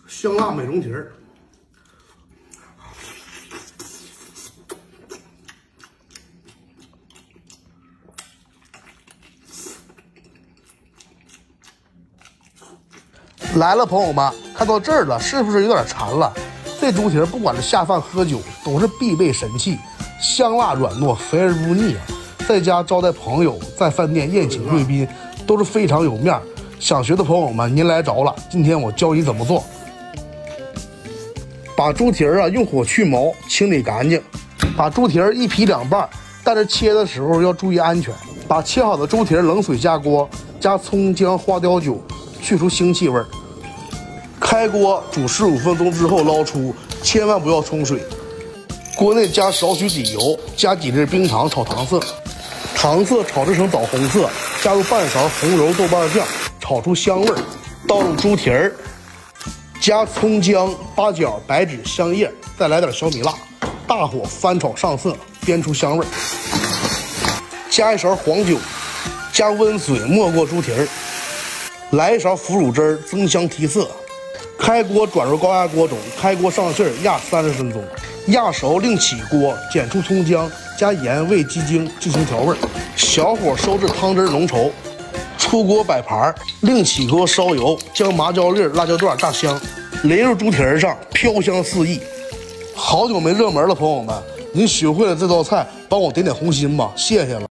香辣美容蹄儿。 来了，朋友们，看到这儿了，是不是有点馋了？这猪蹄不管是下饭喝酒，都是必备神器，香辣软糯，肥而不腻啊！在家招待朋友，在饭店宴请贵宾，都是非常有面儿。想学的朋友们，您来着了，今天我教你怎么做。把猪蹄用火去毛，清理干净，把猪蹄一劈两半，但是切的时候要注意安全。把切好的猪蹄冷水下锅，加葱姜花雕酒，去除腥气味。 开锅煮15分钟之后捞出，千万不要冲水。锅内加少许底油，加几粒冰糖炒糖色，糖色炒制成枣红色，加入半勺红油豆瓣酱，炒出香味。倒入猪蹄加葱姜、八角、白芷、香叶，再来点小米辣，大火翻炒上色，煸出香味。加一勺黄酒，加温水没过猪蹄来一勺腐乳汁增香提色。 开锅转入高压锅中，开锅上气压30分钟，压熟另起锅，剪出葱姜，加盐、味、鸡精进行调味，小火收至汤汁浓稠，出锅摆盘，另起锅烧油，将麻椒粒、辣椒段炸香，淋入猪蹄上，飘香四溢。好久没热门了，朋友们，您学会了这道菜，帮我点点红心吧，谢谢了。